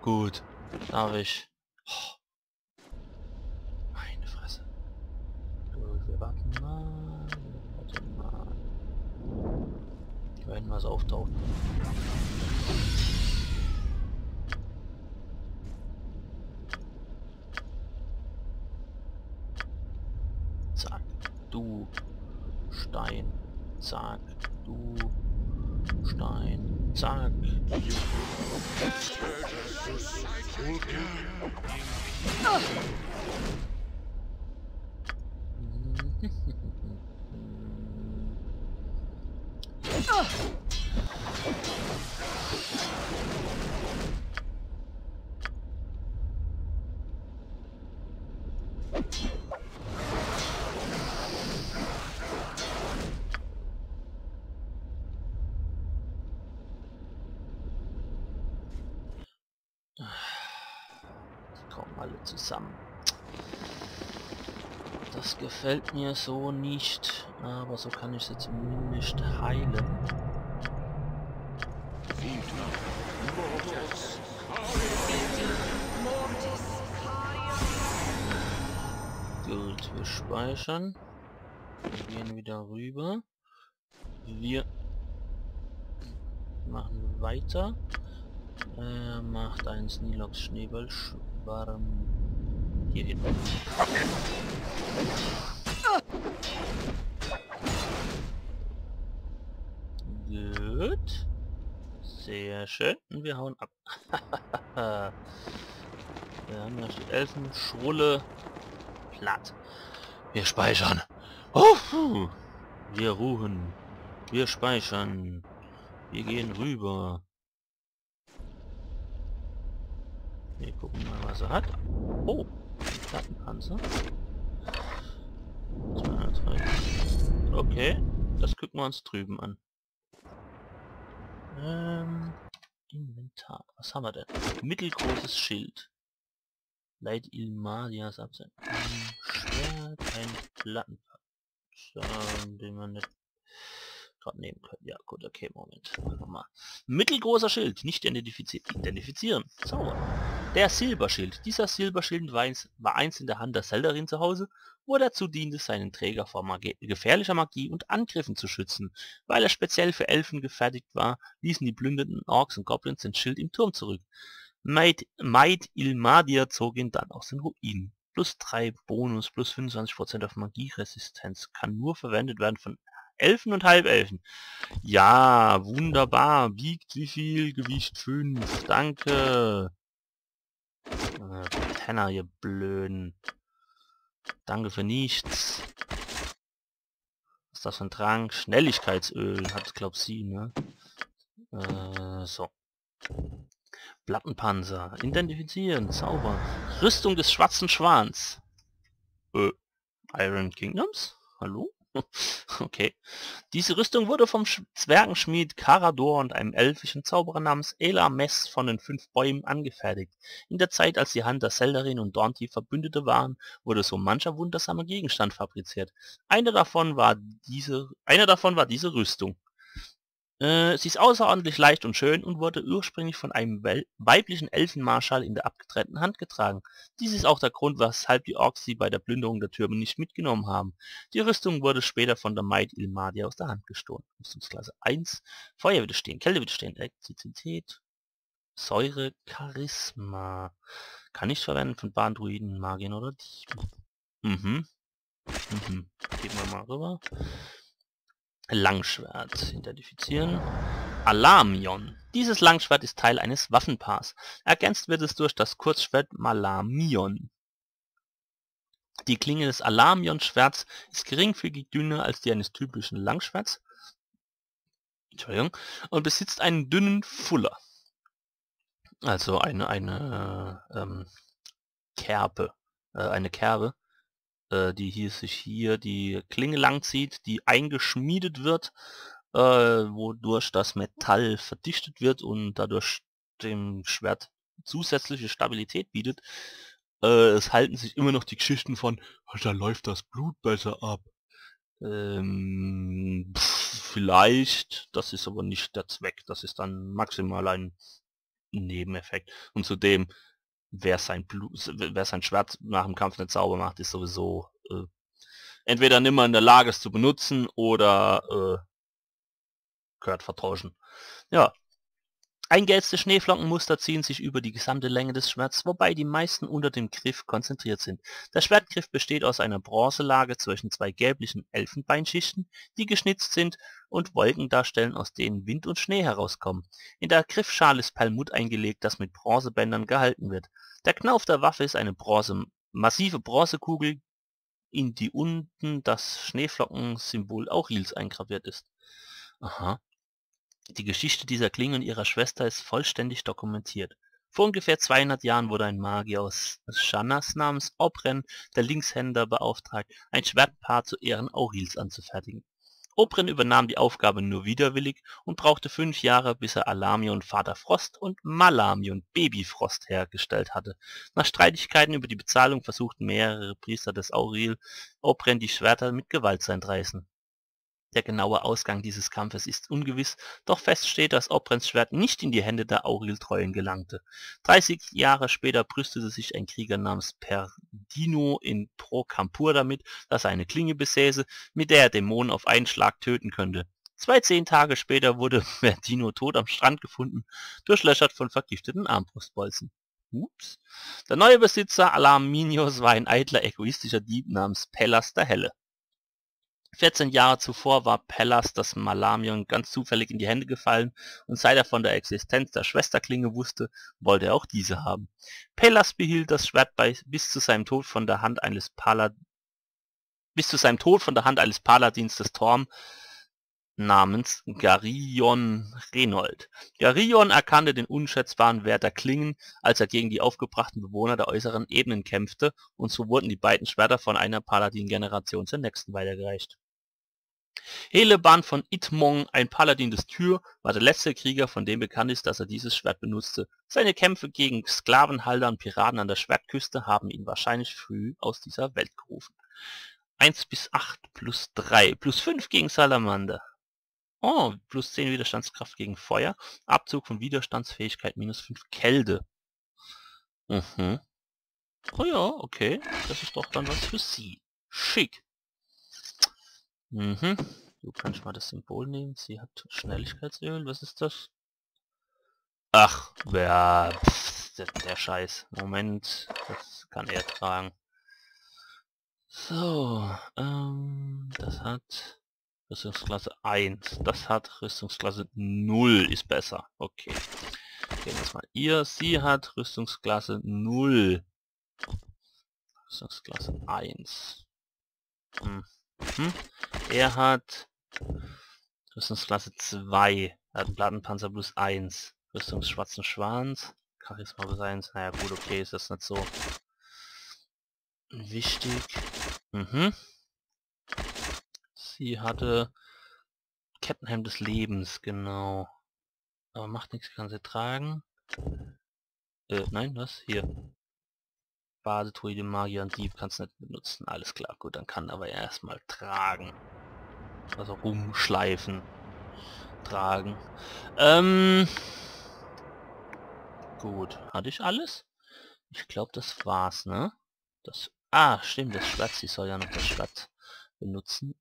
Gut. Darf ich? Oh, meine Fresse. Gut, wir warten mal. Wir warten mal. Wenn was auftaucht. Zack. Du Stein. Zack. Du Stein. Zack. Die kommen alle zusammen. Das gefällt mir so nicht, aber so kann ich sie zumindest heilen. Gut, wir speichern. Wir gehen wieder rüber. Wir machen weiter. Macht einen Snilox Schneeballschwarm hier hin. Gut. Sehr schön. Und wir hauen ab. Wir haben ja die Elfenschrulle platt. Wir speichern. Oh, wir ruhen. Wir speichern. Wir gehen rüber. Wir gucken mal, was er hat. Oh, Plattenpanzer. 203. Okay, das gucken wir uns drüben an. Inventar. Was haben wir denn? Mittelgroßes Schild. Leit Ilmadias Absend. Ein Schwert, ein Plattenpanzer, den man nicht gerade nehmen können. Ja, gut, okay, Moment. Nochmal. Mittelgroßer Schild, nicht identifizieren. Zauber. Der Silberschild. Dieser Silberschild war einst in der Hand der Seldarin zu Hause, wo er dazu diente, seinen Träger vor gefährlicher Magie und Angriffen zu schützen. Weil er speziell für Elfen gefertigt war, ließen die plündernden Orks und Goblins den Schild im Turm zurück. Maid Ilmadir zog ihn dann aus den Ruinen. Plus 3 Bonus, plus 25% auf Magieresistenz. Kann nur verwendet werden von Elfen und Halbelfen. Ja, wunderbar. Wiegt wie viel? Gewicht 5. Danke. Penner, ihr Blöden. Danke für nichts. Was ist das für ein Trank? Schnelligkeitsöl hat, glaub sie, ne? So. Plattenpanzer. Identifizieren. Zauber. Rüstung des schwarzen Schwans. Iron Kingdoms? Hallo? Okay. Diese Rüstung wurde vom Zwergenschmied Carador und einem elfischen Zauberer namens Elames von den 5 Bäumen angefertigt. In der Zeit, als die Hand der Seldarin und Daunty Verbündete waren, wurde so mancher wundersamer Gegenstand fabriziert. Einer davon war diese Rüstung. Sie ist außerordentlich leicht und schön und wurde ursprünglich von einem weiblichen Elfenmarschall in der abgetrennten Hand getragen. Dies ist auch der Grund, weshalb die Orks sie bei der Plünderung der Türme nicht mitgenommen haben. Die Rüstung wurde später von der Maid Ilmadia aus der Hand gestohlen. Rüstungsklasse 1. Feuer widerstehen, Kälte widerstehen, Elektrizität, Säure, Charisma. Kann ich verwenden von Bahndruiden, Magiern oder Dieben. Gehen wir mal rüber. Langschwert. Identifizieren. Alamion. Dieses Langschwert ist Teil eines Waffenpaars. Ergänzt wird es durch das Kurzschwert Malamion. Die Klinge des Alamion-Schwerts ist geringfügig dünner als die eines typischen Langschwerts. Entschuldigung. Und besitzt einen dünnen Fuller. Also eine Kerbe. Eine Kerbe, die hier sich hier die Klinge langzieht, die eingeschmiedet wird, wodurch das Metall verdichtet wird und dadurch dem Schwert zusätzliche Stabilität bietet. Es halten sich immer noch die Geschichten von, da läuft das Blut besser ab. Vielleicht, das ist aber nicht der Zweck. Das ist dann maximal ein Nebeneffekt. Und zudem, wer sein Schwert nach dem Kampf nicht sauber macht, ist sowieso entweder nimmer in der Lage, es zu benutzen oder gehört vertauschen. Ja. Eingeätzte Schneeflockenmuster ziehen sich über die gesamte Länge des Schwerts, wobei die meisten unter dem Griff konzentriert sind. Der Schwertgriff besteht aus einer Bronzelage zwischen zwei gelblichen Elfenbeinschichten, die geschnitzt sind und Wolken darstellen, aus denen Wind und Schnee herauskommen. In der Griffschale ist Perlmutt eingelegt, das mit Bronzebändern gehalten wird. Der Knauf der Waffe ist eine massive Bronzekugel, in die unten das Schneeflockensymbol Aurils eingraviert ist. Aha. Die Geschichte dieser Klinge und ihrer Schwester ist vollständig dokumentiert. Vor ungefähr 200 Jahren wurde ein Magier aus Shannas namens Oprhen, der Linkshänder, beauftragt, ein Schwertpaar zu Ehren Aurils anzufertigen. Oprhen übernahm die Aufgabe nur widerwillig und brauchte 5 Jahre, bis er Alamion Vater Frost und Malamion Baby Frost hergestellt hatte. Nach Streitigkeiten über die Bezahlung versuchten mehrere Priester des Auril, Oprhen die Schwerter mit Gewalt zu entreißen. Der genaue Ausgang dieses Kampfes ist ungewiss, doch fest steht, dass Oprens Schwert nicht in die Hände der Auril-Treuen gelangte. 30 Jahre später brüstete sich ein Krieger namens Perdino in Procampur damit, dass er eine Klinge besäße, mit der er Dämonen auf einen Schlag töten könnte. 10 Tage später wurde Perdino tot am Strand gefunden, durchlöchert von vergifteten Armbrustbolzen. Ups. Der neue Besitzer Alaminios war ein eitler, egoistischer Dieb namens Pellas der Helle. 14 Jahre zuvor war Pellas das Malamion ganz zufällig in die Hände gefallen, und seit er von der Existenz der Schwesterklinge wusste, wollte er auch diese haben. Pellas behielt das Schwert bis zu seinem Tod von der Hand eines Paladins des Torm namens Garyon Renold. Garyon erkannte den unschätzbaren Wert der Klingen, als er gegen die aufgebrachten Bewohner der äußeren Ebenen kämpfte, und so wurden die beiden Schwerter von einer Paladin-Generation zur nächsten weitergereicht. Heleban von Itmong, ein Paladin des Tyr, war der letzte Krieger, von dem bekannt ist, dass er dieses Schwert benutzte. Seine Kämpfe gegen Sklavenhalter und Piraten an der Schwertküste haben ihn wahrscheinlich früh aus dieser Welt gerufen. 1 bis 8 plus 3 plus 5 gegen Salamander. Oh, plus 10 Widerstandskraft gegen Feuer. Abzug von Widerstandsfähigkeit minus 5 Kälte. Mhm. Oh ja, okay. Das ist doch dann was für sie. Schick. Mhm. Du kannst mal das Symbol nehmen. Sie hat Schnelligkeitsöl. Was ist das? Ach, ja, der Scheiß. Moment, das kann er tragen. So, das hat Rüstungsklasse 1. Das hat Rüstungsklasse 0, ist besser. Okay. Gehen wir mal ihr. Sie hat Rüstungsklasse 0. Rüstungsklasse 1. Er hat Rüstungsklasse 2. Er hat einen Plattenpanzer plus 1. Rüstungsschwarzen Schwanz. Charisma plus 1. Naja gut, okay, ist das nicht so wichtig. Sie hatte Kettenhelm des Lebens, genau. Aber macht nichts, kann sie tragen. Nein, was? Hier. Badetruide, Magier und Dieb kannst du nicht benutzen. Alles klar, gut, dann kann aber erstmal tragen. Also rumschleifen. Tragen. Gut, hatte ich alles? Ich glaube, das war's, ne? Stimmt, das Schwert, sie soll ja noch das Schwert benutzen.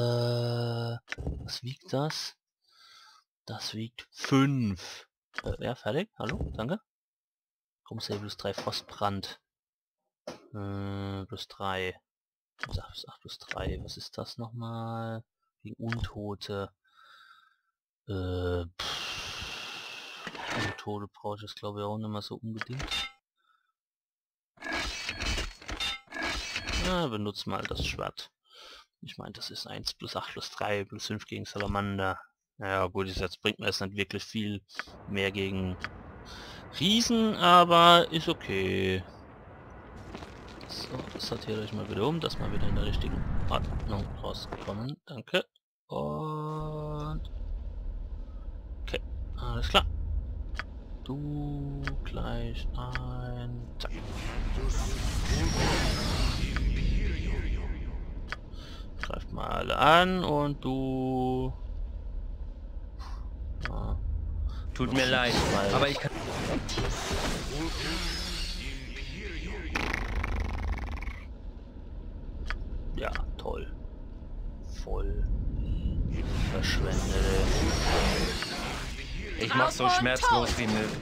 Was wiegt das? Das wiegt 5. Ja, fertig. Hallo, danke. Krummsäbel plus 3 Frostbrand. Plus 3. 8 plus 3. Was ist das nochmal? Gegen Untote. Untote brauche ich das glaube ich auch nicht mehr so unbedingt. Benutzt mal das Schwert. Ich meine, das ist 1 plus 8 plus 3 plus 5 gegen Salamander. Ja gut, jetzt bringt mir es nicht wirklich viel mehr gegen Riesen, aber ist okay. So, sortiert euch mal wieder um, dass wir wieder in der richtigen Ordnung rauskommen. Danke. Und... okay, alles klar. Du gleich ein... zack. Greift mal alle an und du... Tut mir leid, aber ich kann... Ja, toll. Voll verschwendet. Ich mach so schmerzlos wie möglich.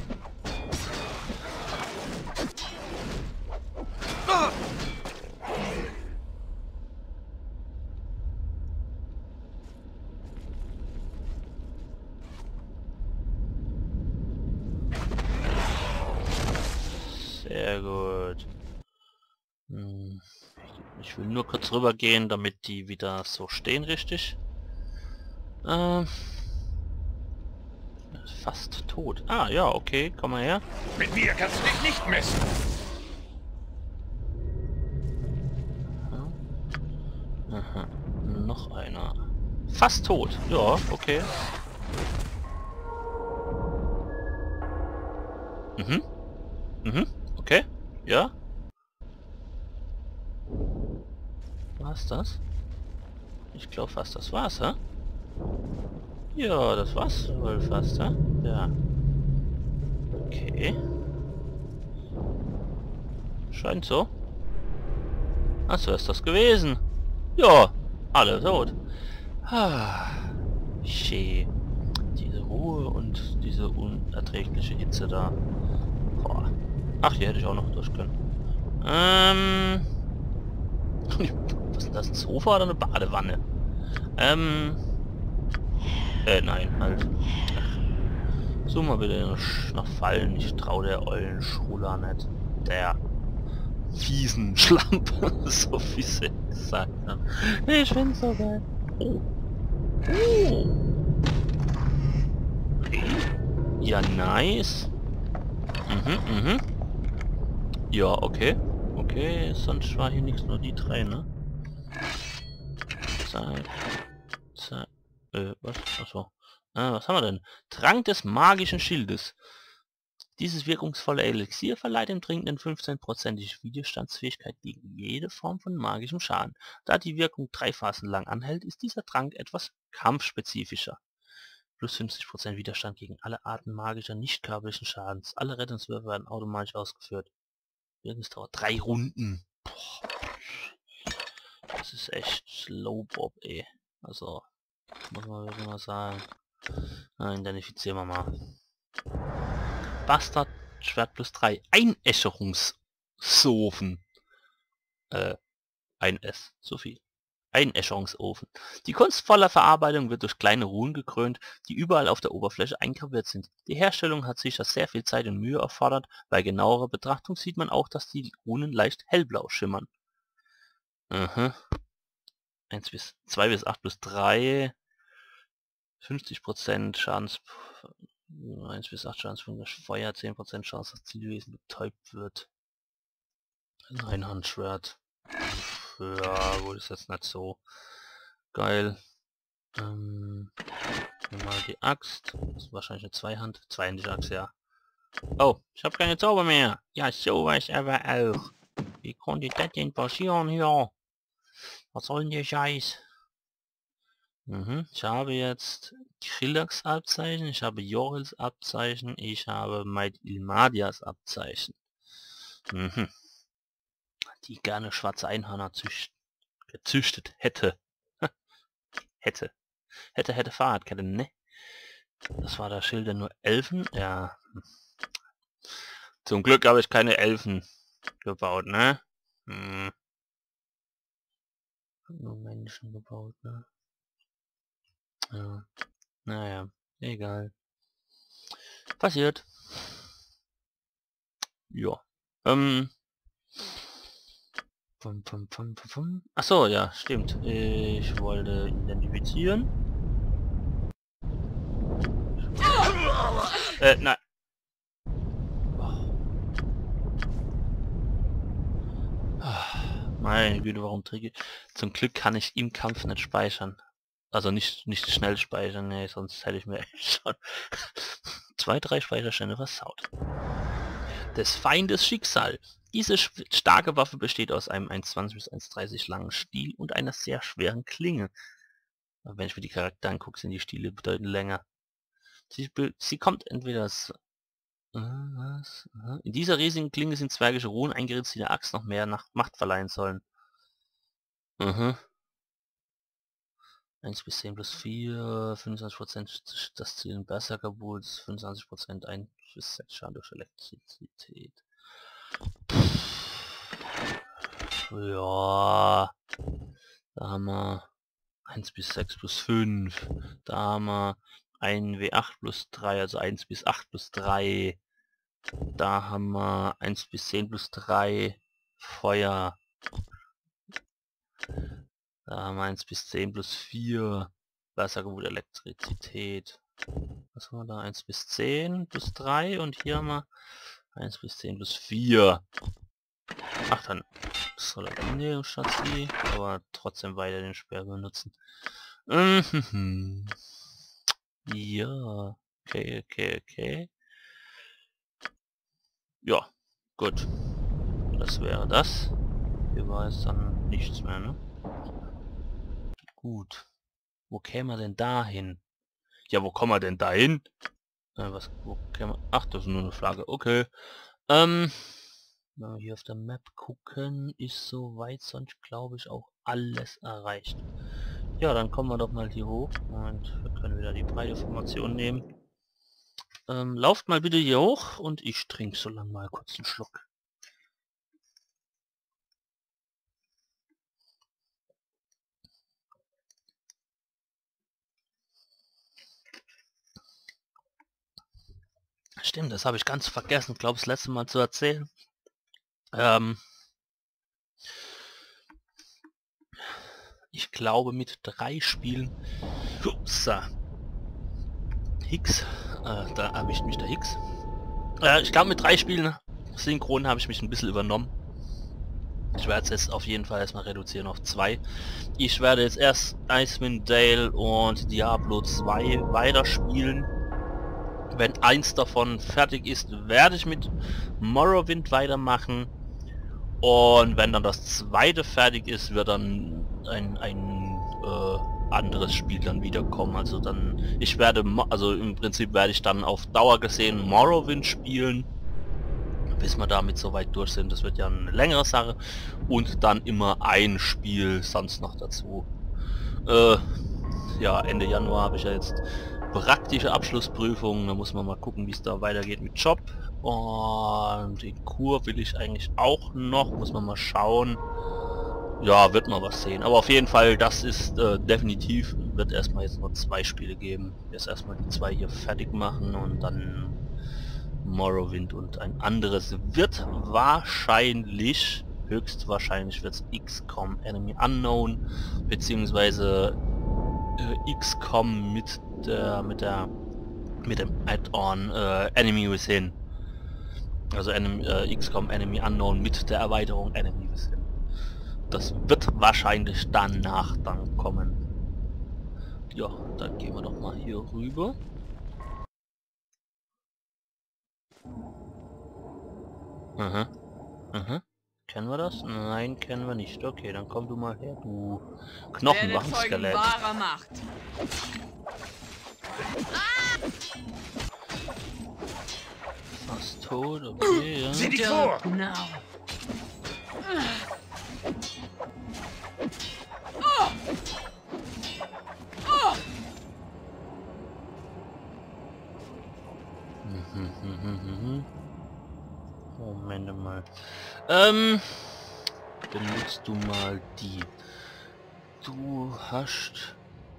Sehr gut. Ich will nur kurz rüber gehen, damit die wieder so stehen, richtig. Fast tot. Ah, ja, okay, komm mal her. Mit mir kannst du dich nicht messen. Aha. Noch einer. Fast tot. Ja, okay. Mhm. Mhm. Okay. Ja. War's das? Ich glaube fast, das war's, hä? Ja, das war's wohl fast, hä? Ja. Okay. Scheint so. Achso, ist das gewesen. Ja, alle tot. Ah, schee. Diese Ruhe und diese unerträgliche Hitze da. Boah. Ach, hier hätte ich auch noch durch können. Was ist denn das? Ein Sofa oder eine Badewanne? Nein, halt. Ach. So mal bitte nach Fallen. Ich trau der ollen Schula nicht. Der fiesen Schlampe. So wie sie gesagt haben. Ich find's so geil. Oh. Oh. Okay. Ja, nice. Mhm. Ja, okay. Okay, sonst war hier nichts, nur die drei, ne? Zack. Zack. Was? Achso. Was haben wir denn? Trank des magischen Schildes. Dieses wirkungsvolle Elixier verleiht dem Trinkenden 15%ige Widerstandsfähigkeit gegen jede Form von magischem Schaden. Da die Wirkung 3 Phasen lang anhält, ist dieser Trank etwas kampfspezifischer. Plus 50% Widerstand gegen alle Arten magischer, nicht körperlichen Schadens. Alle Rettungswürfe werden automatisch ausgeführt. Wirkungsdauer 3 Runden. Boah. Das ist echt Slowbob, ey. Also, muss man wirklich mal sagen. Identifizieren wir mal. Bastard, Schwert plus 3. Einäscherungssofen. Ein S, so viel. Einäscherungsofen. Die kunstvolle Verarbeitung wird durch kleine Runen gekrönt, die überall auf der Oberfläche eingraviert sind. Die Herstellung hat sicher sehr viel Zeit und Mühe erfordert. Bei genauerer Betrachtung sieht man auch, dass die Runen leicht hellblau schimmern. 2 bis 8 plus 3. 50% Schadens... 1 bis 8 Schadenspunkte Feuer, 10% Chance, dass Zielwesen betäubt wird. Ein Einhandschwert. Ja, gut, ist jetzt nicht so geil. Mal die Axt. Das ist wahrscheinlich eine zweihändige Axt, ja. Oh, ich habe keine Zauber mehr. Ja, sowas aber auch. Wie konnte das denn passieren hier? Was soll denn der Scheiß? Ich habe jetzt Krillax Abzeichen, ich habe Jorils Abzeichen, ich habe Maid Ilmadias Abzeichen. Die gerne schwarze Einhörner gezüchtet hätte. hätte Fahrradkette, ne? Das war das Schild der nur Elfen, ja. Zum Glück habe ich keine Elfen gebaut, ne? Nur Menschen gebaut, ne? Ja. Naja, egal. Passiert. Ja. Ach so, ja, stimmt. Ich wollte identifizieren. Nein. Meine Güte, warum träge ich... Zum Glück kann ich im Kampf nicht speichern. Also nicht schnell speichern, nee, sonst hätte ich mir echt schon 2, 3 Speicherstände versaut. Des Feindes Schicksal. Diese starke Waffe besteht aus einem 1,20 bis 1,30 langen Stiel und einer sehr schweren Klinge. Aber wenn ich mir die Charakter angucke, sind die Stiele bedeutend länger. Sie kommt entweder was? In dieser riesigen Klinge sind zwergische Runen eingeritzt, die der Axt noch mehr Macht verleihen sollen. 1 bis 10 plus 4, 25% das Ziel Berserker-Boots, 25% 1 bis 6 Schaden durch Elektrizität. Ja, da haben wir 1 bis 6 plus 5, da haben wir ein W8 plus 3, also 1 bis 8 plus 3, da haben wir 1 bis 10 plus 3, Feuer, da haben wir 1 bis 10 plus 4, Wassergebot, Elektrizität, was haben wir da, 1 bis 10 plus 3 und hier haben wir 1 bis 10 plus 4. Ach, dann soll er nehmen statt sie, aber trotzdem weiter den Speer benutzen. Ja, okay. Ja, gut. Das wäre das. Hier war es dann nichts mehr, ne? Gut. Wo käme er denn da hin? Ja, wo kommen wir denn da hin? Wo käme... Ach, das ist nur eine Flagge. Okay. Wenn wir hier auf der Map gucken, ist soweit sonst, glaube ich, auch alles erreicht. Ja, dann kommen wir doch mal hier hoch. Und wir können wieder die breite Formation nehmen. Lauft mal bitte hier hoch und ich trinke so lange mal kurz einen Schluck. Stimmt, das habe ich ganz vergessen, glaube das letzte Mal zu erzählen. Ich glaube mit 3 Spielen... Upsa. Hicks. Da erwischt mich der Hicks. Ich glaube mit 3 Spielen synchron habe ich mich ein bisschen übernommen. Ich werde es jetzt auf jeden Fall erstmal reduzieren auf 2. Ich werde jetzt erst Icewind Dale und Diablo 2 weiterspielen. Wenn eins davon fertig ist, werde ich mit Morrowind weitermachen. Und wenn dann das zweite fertig ist, wird dann ein anderes Spiel dann wiederkommen. Also dann, also im Prinzip werde ich dann auf Dauer gesehen Morrowind spielen, bis wir damit soweit durch sind. Das wird ja eine längere Sache. Und dann immer ein Spiel sonst noch dazu. Ja, Ende Januar habe ich ja jetzt praktische Abschlussprüfungen. Da muss man mal gucken, wie es da weitergeht mit Job. Und den Kur will ich eigentlich auch noch. Muss man mal schauen. Ja, wird man was sehen. Aber auf jeden Fall, das ist definitiv, wird erstmal jetzt nur 2 Spiele geben. Jetzt erstmal die 2 hier fertig machen und dann Morrowind und ein anderes wird wahrscheinlich, höchstwahrscheinlich wird es XCOM Enemy Unknown, beziehungsweise XCOM mit dem Add-on Enemy Within. Also XCOM Enemy Unknown mit der Erweiterung Enemy Within. Das wird wahrscheinlich danach dann kommen. Ja, dann gehen wir doch mal hier rüber. Kennen wir das? Nein, kennen wir nicht. Okay, dann komm du mal her, du Knochenwachenskelett. Fast tot, okay, ja. Sieh dich vor! Moment mal. Benutzt du mal die. Du hast...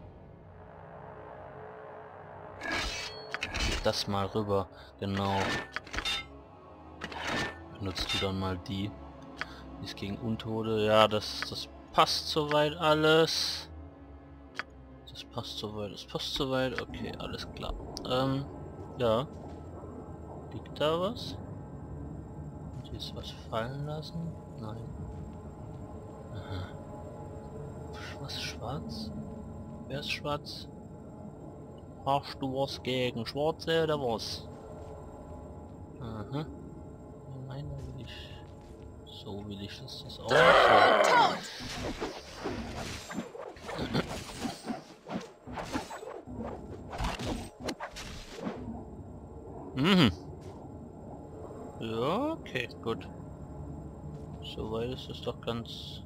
das mal rüber, genau. Benutzt du dann mal die. Ist gegen Untote, ja, das passt soweit alles. Das passt soweit, okay, alles klar. Ja. Liegt da was? Und ist was fallen lassen? Nein. Aha. Was, schwarz? Wer ist schwarz? Hast du was gegen Schwarze oder was? Aha. Nein, will ich... So will ich das auch. So. Mhm. Ja, okay, gut. Soweit ist es doch ganz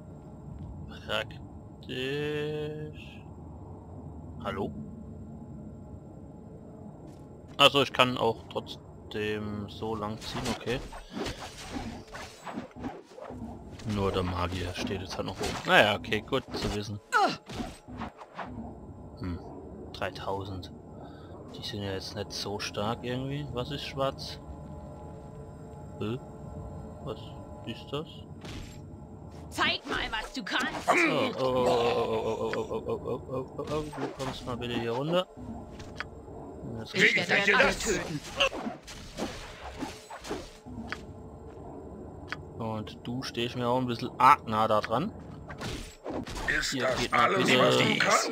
praktisch. Hallo? Also ich kann auch trotzdem so lang ziehen, okay. Nur der Magier steht jetzt halt noch oben. Naja, okay, gut zu wissen. 3000. Die sind ja jetzt nicht so stark irgendwie. Was ist schwarz? Was ist das? Zeig mal, was du kannst. Du kommst mal bitte hier runter. Ich werde alle töten. Und du stehst mir auch ein bisschen arg nah da dran. Ist Hier das geht mal alles, bitte- was du kannst?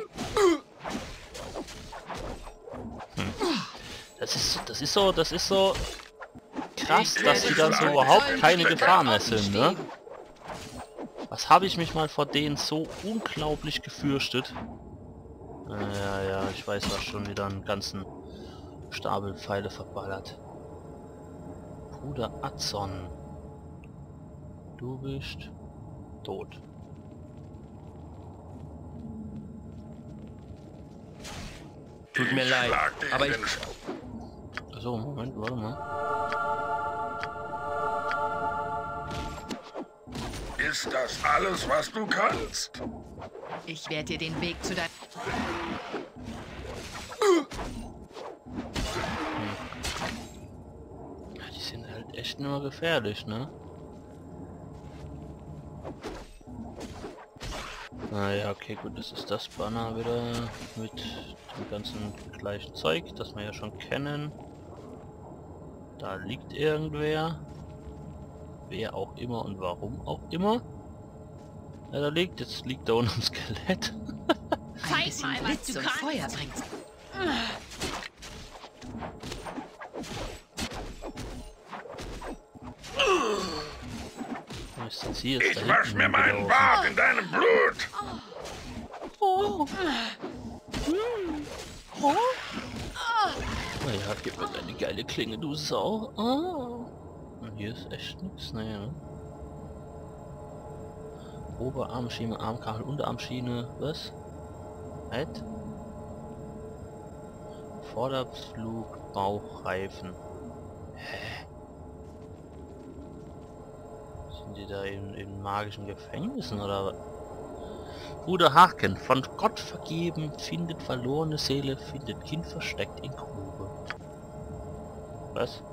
Das ist so krass, dass die dann so überhaupt keine Gefahr mehr sind, ne? Was habe ich mich mal vor denen so unglaublich gefürchtet? Ja, ich weiß, was schon wieder einen ganzen Stapel Pfeile verballert. Bruder Atzon. Du bist tot. Tut mir leid, Schlag dir aber in ich... den Staub. So, Moment, warte mal. Ist das alles, was du kannst? Ich werde dir den Weg zu deinem... Ja, die sind halt echt nur gefährlich, ne? Naja, okay, gut, das ist das Banner wieder mit dem ganzen gleichen Zeug, das wir ja schon kennen. Da liegt irgendwer. Wer auch immer und warum auch immer. Ja, da liegt, jetzt liegt da unten ein Skelett. Zeig mal, was du kannst. Feuer bringt. Was ist jetzt hier? Ist da Ich wasch hinten mir meinen hingelaufen? Bart in deinem Blut. Oh. Naja, gib mir deine geile Klinge, du Sau. Oh. Und hier ist echt nichts, ne? Oberarmschiene, Armkachel, Unterarmschiene, was? Halt? Vorderflug, Bauchreifen. Hä? Sind die da in magischen Gefängnissen oder was? Bruder Haken, von Gott vergeben, findet verlorene Seele, findet Kind versteckt in Grube. Was?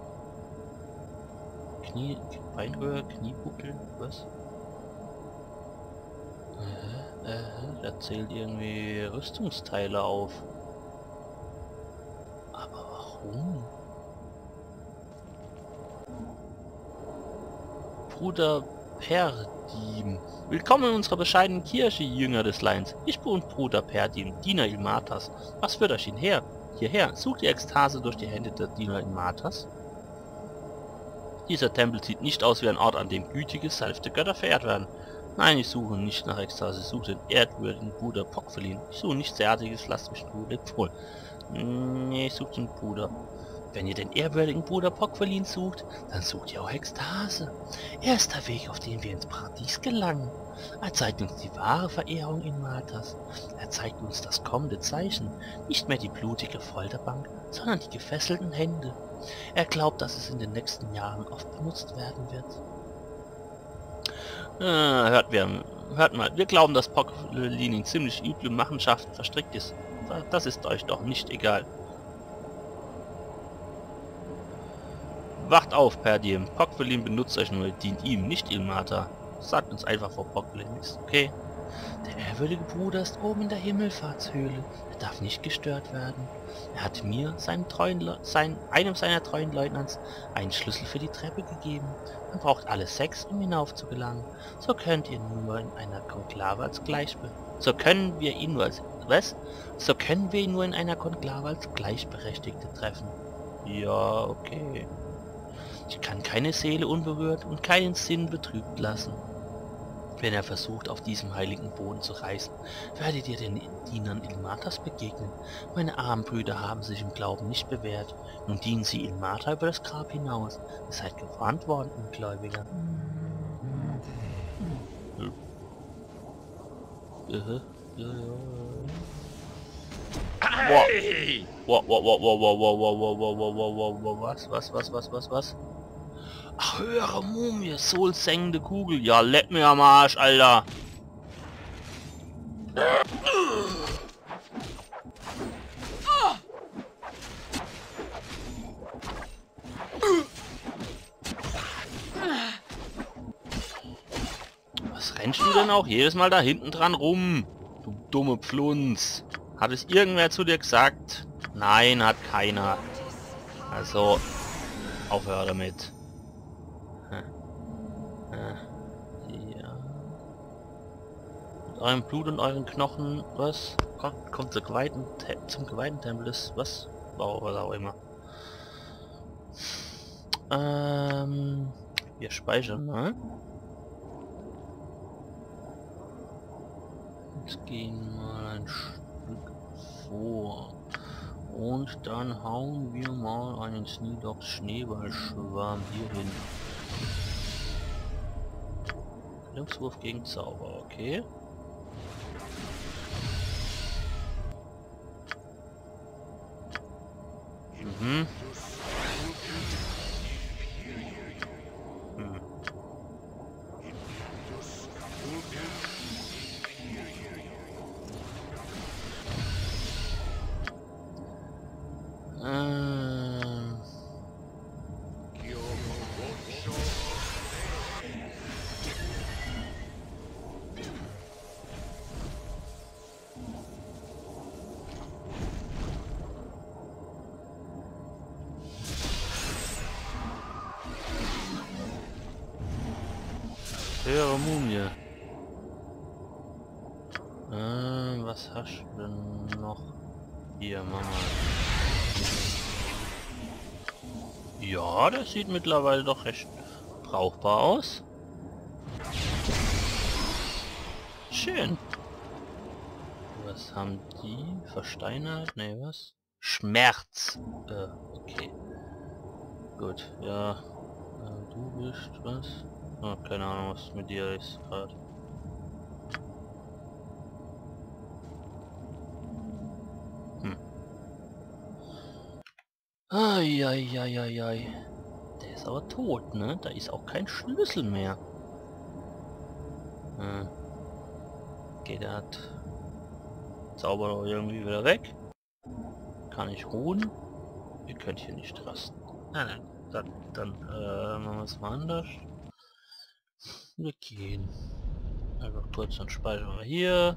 Beinhöhe, Kniebuckel, was? Er zählt irgendwie Rüstungsteile auf. Aber warum? Bruder Perdim. Willkommen in unserer bescheidenen Kirche, Jünger des Leins. Ich bin Bruder Perdim, Diener Ilmatas. Was führt euch hierher? Sucht die Ekstase durch die Hände der Diener Ilmatas? Dieser Tempel sieht nicht aus wie ein Ort, an dem gütige, sanfte Götter verehrt werden. Nein, ich suche nicht nach Ekstase, ich suche den ehrwürdigen Bruder Pokfelin. Ich suche nichts derartiges, lasst mich in Ruhe, lebt wohl. Nee, ich suche den Bruder. Wenn ihr den ehrwürdigen Bruder Pokfelin sucht, dann sucht ihr auch Ekstase. Er ist der Weg, auf den wir ins Paradies gelangen. Er zeigt uns die wahre Verehrung in Maltas. Er zeigt uns das kommende Zeichen. Nicht mehr die blutige Folterbank, sondern die gefesselten Hände. Er glaubt, dass es in den nächsten Jahren oft benutzt werden wird. Hört mal, wir glauben, dass Pokfelin in ziemlich üble Machenschaften verstrickt ist. Das ist euch doch nicht egal. Wacht auf, Perdim. Pokfelin benutzt euch nur, dient ihm, nicht Ilmata. Sagt uns einfach, wo Pokfelin ist, okay? Der ehrwürdige Bruder ist oben in der Himmelfahrtshöhle. Er darf nicht gestört werden. Er hat mir, einem seiner treuen Leutnants, einen Schlüssel für die Treppe gegeben. Man braucht alle 6, um hinauf zu gelangen. So könnt ihr nur in einer Konklave als So können wir ihn nur in einer Konklave als Gleichberechtigte treffen. Ja, okay. Ich kann keine Seele unberührt und keinen Sinn betrübt lassen. Wenn er versucht, auf diesem heiligen Boden zu reisen, werdet ihr den Dienern Ilmatas begegnen. Meine armen Brüder haben sich im Glauben nicht bewährt. Nun dienen sie Ilmata über das Grab hinaus. Ihr seid gewarnt worden, Ungläubiger. Hey! Was? Ach, höhere Mumie, soulsengende Kugel. Ja, leck mir am Arsch, Alter. Was rennst du denn auch jedes Mal da hinten dran rum? Du dumme Pflunz. Hat es irgendwer zu dir gesagt? Nein, hat keiner. Also, aufhör damit. Ja. Mit eurem Blut und euren Knochen, was? Kommt zum geweihten Tempel des, was? Wow, was auch immer. Wir speichern mal. Jetzt gehen mal ein Stück vor. Und dann hauen wir mal einen Sneedogs Schneeballschwarm hier hin. Glimpswurf gegen Zauber, okay. Mhm. Höhere Mumie. Was hast du denn noch? Hier, Mama. Ja, das sieht mittlerweile doch recht brauchbar aus. Schön. Was haben die? Versteinert? Ne, was? Schmerz. Okay. Gut, ja. Du bist was? Oh, keine Ahnung, was mit dir ist gerade. Ai. Der ist aber tot, ne? Da ist auch kein Schlüssel mehr. Geht der hat Zauber irgendwie wieder weg. Kann ich ruhen? Ihr könnt hier nicht rasten. Nein, dann machen wir es mal anders. Wir gehen einfach kurz und speichern wir hier.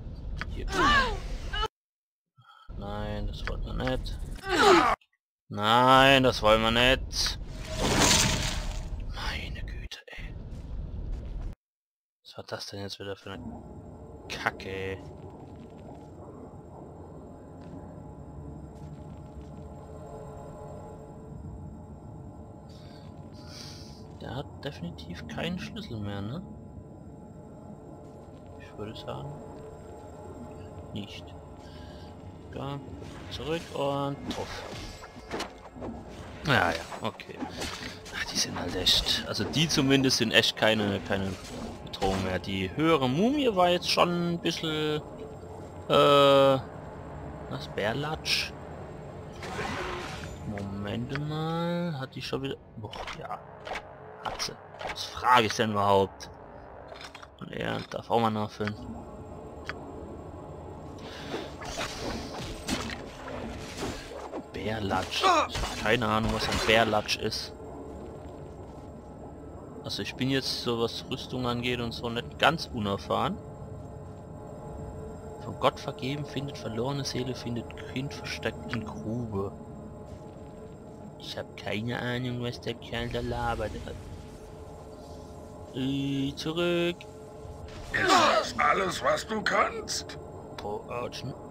Nein, das wollen wir nicht. Nein, das wollen wir nicht. Meine Güte, ey. Was war das denn jetzt wieder für eine Kacke, ey? Der hat definitiv keinen Schlüssel mehr, ne? Ich würde sagen, nicht. Ja, zurück und drauf. Ja, okay. Ach, die sind halt echt, also die zumindest sind echt keine Bedrohung mehr. Die höhere Mumie war jetzt schon ein bisschen, was, Bärlatsch? Moment mal, hat die schon wieder, boah, ja, hat sie. Was frage ich denn überhaupt? Und er darf auch mal nachfüllen. Bärlatsch. Keine Ahnung, was ein Bärlatsch ist. Also ich bin jetzt so, was Rüstung angeht und so, nicht ganz unerfahren. Von Gott vergeben, findet verlorene Seele, findet Kind versteckt in Grube. Ich habe keine Ahnung, was der Kerl da labert. Zurück. Ist das alles, was du kannst? Potion.